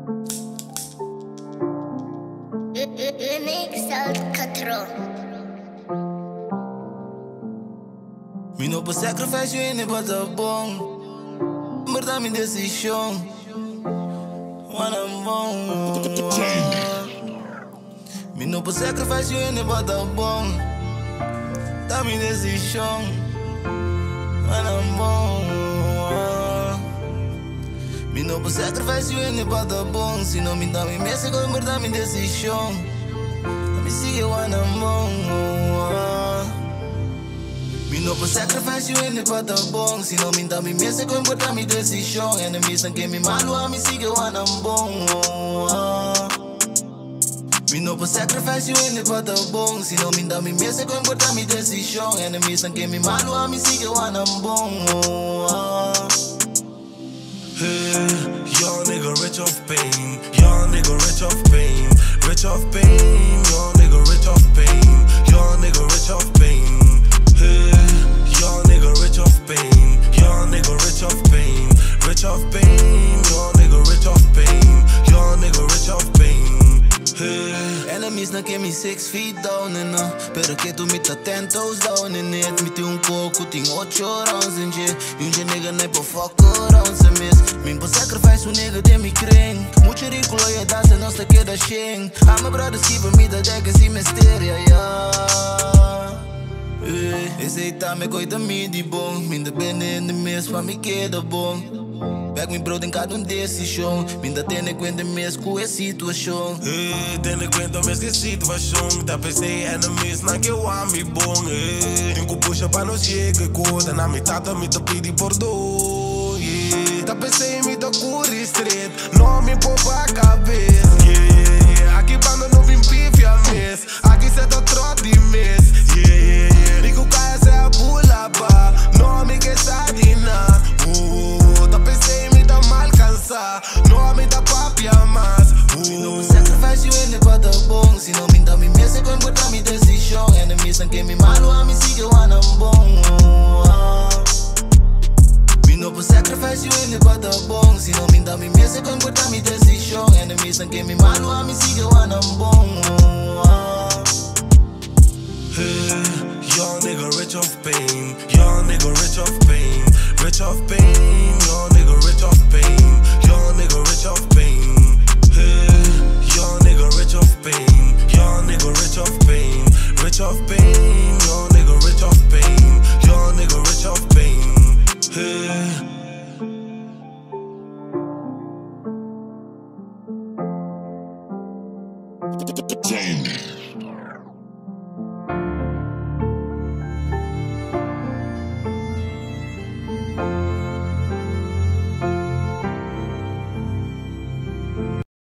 UniqueSoundControl. Mi no puedo sacrifice you in but a bong. Verdad mi decisión. When I'm wrong. Mi no puedo sacrifice you in but a bong. Da mi decisión. When I'm wrong. Mi no puedo sacrifice you in but a bong. Si no me da mi mesa con verdad mi decisión. Me sigue when I'm wrong. Mi no puedo sacrifice you in but a bong. Si no me da mi mesa con verdad mi decisión. Enemies and que mi malo a mi sigue when I'm wrong. Mi no puedo sacrifice you in but a bong. Si no me da mi mesa con verdad mi decisión. Enemies and que mi malo a mi sigue when I'm wrong. Hey, young nigga rich off pain. Young nigga rich off pain. Rich off pain. Young nigga rich off pain. Young nigga rich off pain. Hey, young nigga rich off pain. Young nigga rich off pain. Rich off pain. Young nigga rich off pain. Young nigga rich off pain. Hey. Enemies na que me 6 feet down and pero que tu me tá 10 toes down and it. Me tem pouco, tem 8 rounds in jail. E nigga nem po fuck around se miss. Me po sacrifice nigga de me creen. Mucho ridículo e dança não se queda shame. I'm a brother keeping me the deck and see mysteria, yeah. Esse aí tá me coita me de bom. Me independente mesmo pra me queda bom. Back me bro tem cada decisão. Me ainda tendo em conta mesmo com essa situação. Tendo em conta mesmo que situação. Tá pensei enemies na que eu amo e bom. Tem que puxar pra não chegar coisa. Na metade me tá pedindo por dor. Tá pensei me tá cura estreito. Não me poupa a cabeça. Aqui banda não vim pifia mês. Aqui cê tá trote de mês. Digo KSG a pula ba. Não me que sadina. Tá pensei me tá mal cansar. Não me dá papia mais. Mi no puedo sacrifice you in but a bong. Si no me da mi mesa con verdad mi decisión. Enemies and que mi malo a mi sigue when I'm bong. Mi no puedo sacrifice you in but a bong. Si no me da mi mesa con verdad mi decisión. Enemies and que mi malo a mi sigue when I'm bong. Young nigga rich off pain. Young nigga rich off pain. Rich off pain. Young nigga rich off pain. Young nigga rich off pain. Young nigga rich off pain. Young nigga rich off pain. Rich off pain. Young nigga rich off pain. Young nigga rich off pain.